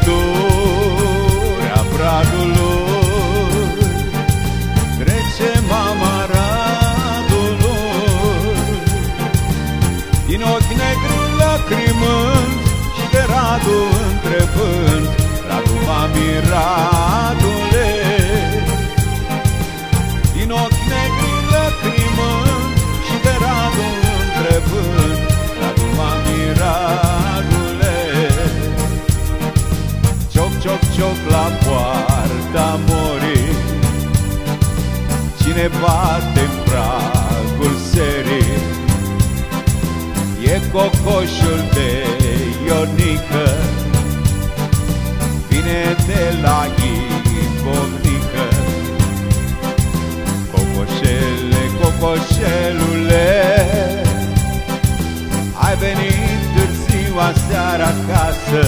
pădurea bradului, trece mama Radului, din ochi negri lacrimând și de Radu întrebând: Radu, mami, Radule. Din ochi negri lacrimând și de Radu întrebând: Radu, mami, Radule. Cioc, cioc, cioc la poarta morii, cine bate pragul serii? E cocoșul de Ionică, vine de la Ivovnică. Cocoșele, cocoșelule, ai venit târziu aseară acasă.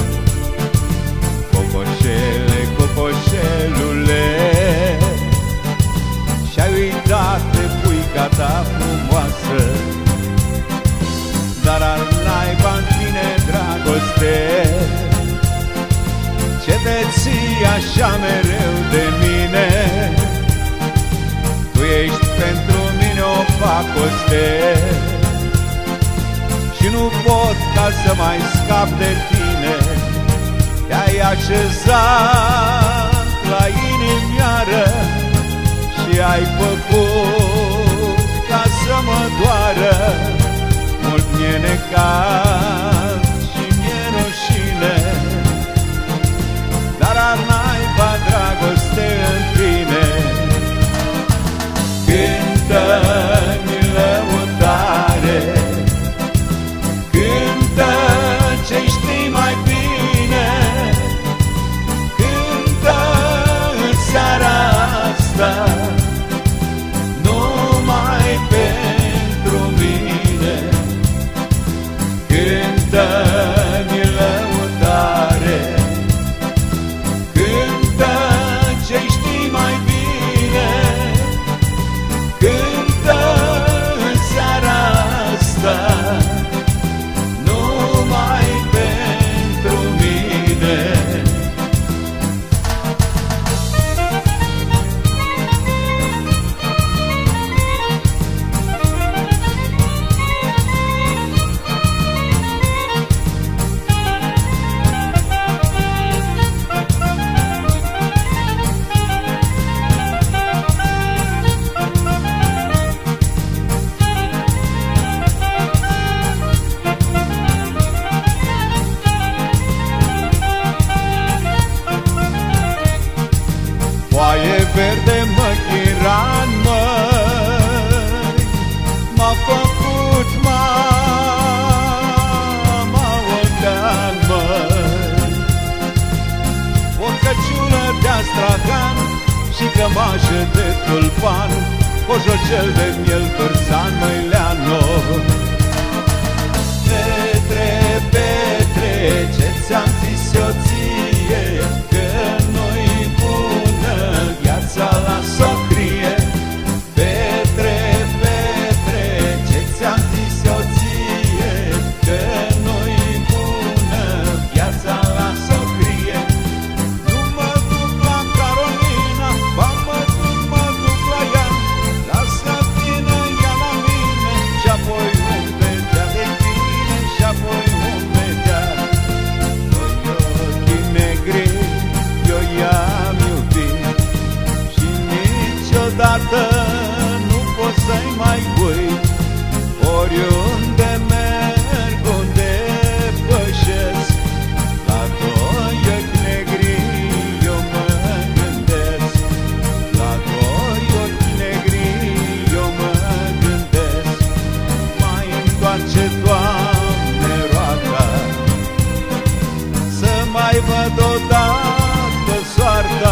Cocoșele, cocoșelule, și-ai uitat de puica ta frumoasă. Dar al naiba în tine dragoste, ce te ții așa mereu de mine? Tu ești pentru mine o pacoste și nu pot ca să mai scap de tine. Te-ai așezat la inimioară și ai făcut ca să mă doară. Mult mi-e necaz și mi-e rușine, dar ar naiba dragoste în tine. Cântă-mi lăutare, cântă ce știi mai bine, cântă în seara asta numai pentru mine. Cântă-mi lăutare, cântă ce știi mai bine, cântă în seara asta numai pentru mine. Foaie verde măchira în mări, m-a făcut mama Oltean, măi. O căciulă de astragan și cămașă de tulpan, coșocel de miel cârsan, măi, Leano. Petre, Petre, ce ți-am zis eu ție, că nu-i bună viața la socrie. Petre, Petre, ce ți-am zis eu ție, că nu-i bună viața la socrie. Nu mă duc la Carolina, ba mă duc la ea, lasă vină ea la mine și-apoi vom vedea de tine, și-apoi vom vedea. Noi ochii negri eu i-am iubit și niciodată nu pot să-i mai uit. Oriunde merg, unde pășesc, la doi ochi negri eu mă gândesc. La doi ochi negri eu mă gândesc. Mai întoarce, Doamne, roata, să mai văd odată soarta,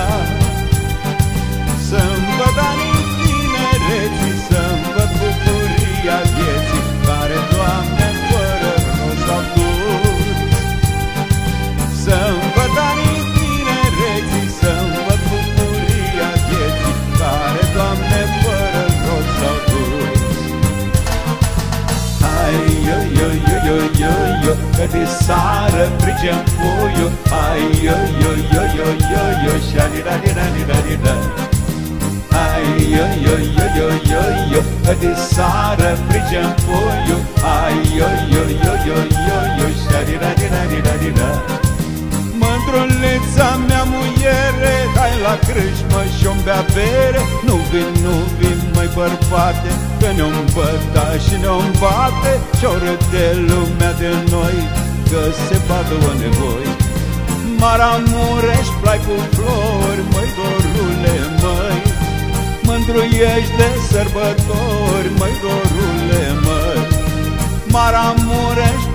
să-mi văd anii tinereții, să-mi văd bucuria vieții, care, Doamne, fără rost s-au dus. Să-mi văd anii tinereții, să-mi văd bucuria vieții, care, Doamne, fără rost s-au dus. Hai, yo, yo, yo, yo, yo, yo. că de sară frigem puiul. Ai, yo, yo, yo, yo, yo, yo, șa-di-da-di-da-di-da-di-da. Ai, yo, yo, yo, yo, yo, yo, că de sară frigem puiul. Ai, yo, yo, yo, yo, yo, yo, șa-di-da-di-da-di-da-di-da. Mândrulița mea muiere, hai la crâșmă și-o-mi bea bere. Nu vin, măi bărbate, că ne-o-mi băta și ne-o-mi bate. Și-o râde lumea de noi, că se bată o nevoi. Maramureș, plai cu flori, măi dorule, măi. Mândruiești de sărbători, măi dorule, măi. Maramureș,